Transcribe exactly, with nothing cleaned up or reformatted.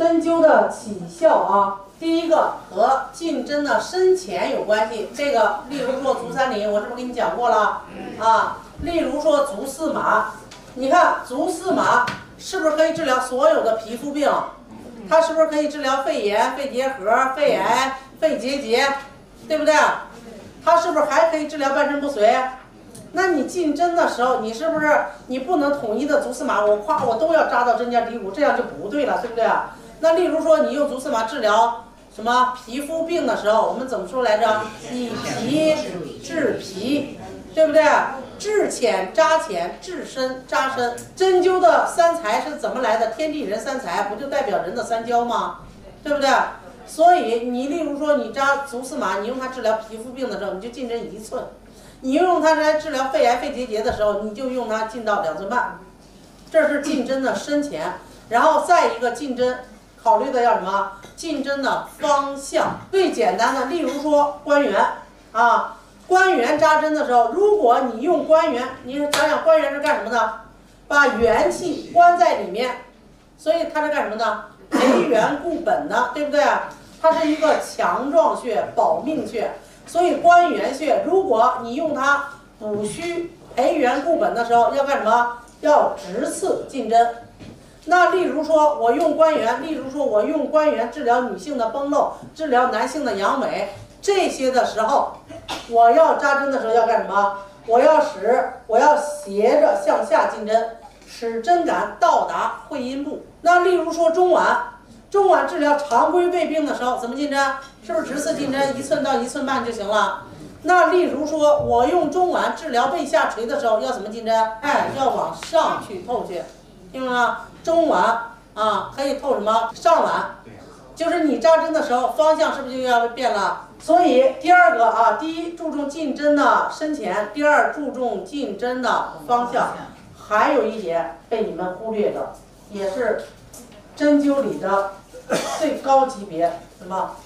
针灸的起效啊，第一个和进针的深浅有关系。这个，例如说足三里，我是不是跟你讲过了啊？例如说足四马，你看足四马是不是可以治疗所有的皮肤病？它是不是可以治疗肺炎、肺结核、肺癌、肺结节，对不对？它是不是还可以治疗半身不遂？那你进针的时候，你是不是你不能统一的足四马，我夸我都要扎到针尖底骨，这样就不对了，对不对？那例如说你用足四马治疗什么皮肤病的时候，我们怎么说来着？以皮治皮，对不对？治浅扎浅，治深扎深。针灸的三才是怎么来的？天地人三才，不就代表人的三焦吗？对不对？所以你例如说你扎足四马，你用它治疗皮肤病的时候，你就进针一寸；你用它来治疗肺癌、肺结节的时候，你就用它进到两寸半。这是进针的深浅。然后再一个进针，考虑的要什么？进针的方向。最简单的，例如说关元啊。关元扎针的时候，如果你用关元，你想想关元是干什么的？把元气关在里面，所以它是干什么的？培元固本的，对不对？它是一个强壮穴、保命穴，所以关元穴，如果你用它补虚、培元固本的时候，要干什么？要直刺进针。那例如说，我用关元，例如说我用关元治疗女性的崩漏，治疗男性的阳痿。这些的时候，我要扎针的时候要干什么？我要使我要斜着向下进针，使针感到达会阴部。那例如说中脘，中脘治疗常规胃病的时候怎么进针？是不是直刺进针，一寸到一寸半就行了？那例如说我用中脘治疗背下垂的时候要怎么进针？哎，要往上去透去，听懂吗？中脘啊，可以透什么？上脘。就是你扎针的时候，方向是不是就要变了？所以第二个啊，第一注重进针的深浅，第二注重进针的方向。还有一点被你们忽略的，也是针灸里的最高级别，什么？